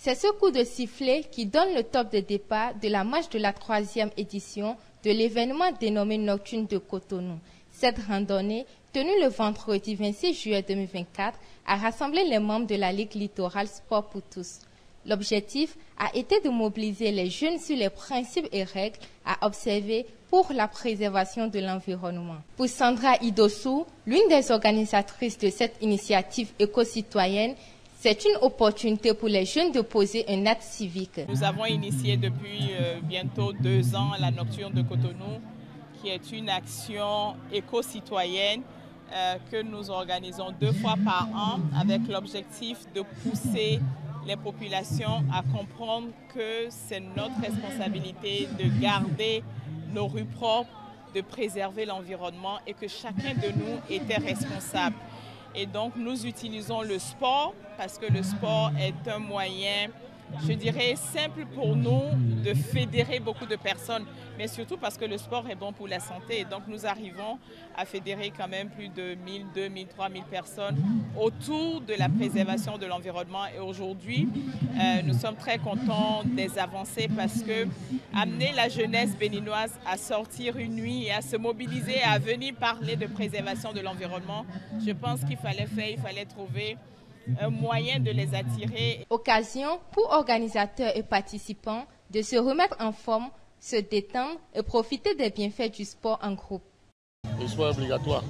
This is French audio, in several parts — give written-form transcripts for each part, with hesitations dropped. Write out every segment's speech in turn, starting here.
C'est ce coup de sifflet qui donne le top de départ de la marche de la 3e édition de l'événement dénommé Nocturne de Cotonou. Cette randonnée, tenue le vendredi 26 juillet 2024, a rassemblé les membres de la Ligue littorale Sport pour tous. L'objectif a été de mobiliser les jeunes sur les principes et règles à observer pour la préservation de l'environnement. Pour Sandra Idossou, l'une des organisatrices de cette initiative éco-citoyenne, c'est une opportunité pour les jeunes de poser un acte civique. Nous avons initié depuis bientôt 2 ans la Nocturne de Cotonou, qui est une action éco-citoyenne que nous organisons 2 fois par an avec l'objectif de pousser les populations à comprendre que c'est notre responsabilité de garder nos rues propres, de préserver l'environnement et que chacun de nous était responsable. Et donc nous utilisons le sport parce que le sport est un moyen, je dirais, simple pour nous de fédérer beaucoup de personnes, mais surtout parce que le sport est bon pour la santé. Et donc nous arrivons à fédérer quand même plus de 1000, 2000, 3000 personnes autour de la préservation de l'environnement. Et aujourd'hui, nous sommes très contents des avancées parce que amener la jeunesse béninoise à sortir une nuit et à se mobiliser et à venir parler de préservation de l'environnement, je pense qu'il fallait trouver un moyen de les attirer. Occasion pour organisateurs et participants de se remettre en forme, se détendre et profiter des bienfaits du sport en groupe. Le sport est obligatoire,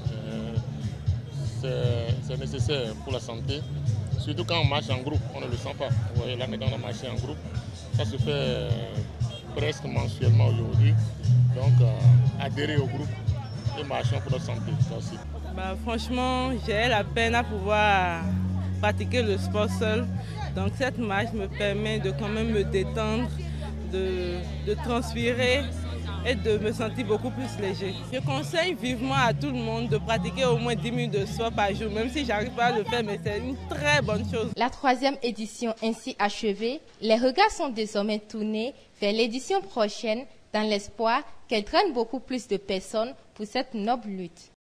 c'est nécessaire pour la santé, surtout quand on marche en groupe, on ne le sent pas. Vous voyez, là maintenant on a marché en groupe, ça se fait presque mensuellement aujourd'hui, donc adhérer au groupe et marcher pour notre santé, ça aussi. Franchement, j'ai la peine à pouvoir pratiquer le sport seul. Donc cette marche me permet de quand même me détendre, de transpirer et de me sentir beaucoup plus léger. Je conseille vivement à tout le monde de pratiquer au moins 10 minutes de sport par jour, même si j'arrive pas à le faire, mais c'est une très bonne chose. La 3e édition ainsi achevée, les regards sont désormais tournés vers l'édition prochaine dans l'espoir qu'elle traîne beaucoup plus de personnes pour cette noble lutte.